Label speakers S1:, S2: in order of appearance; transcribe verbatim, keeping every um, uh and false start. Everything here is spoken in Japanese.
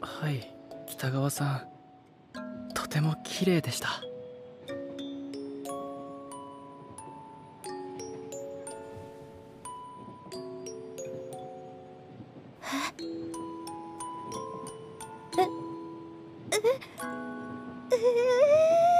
S1: はい、北川さん、とても綺麗でした。
S2: ええええ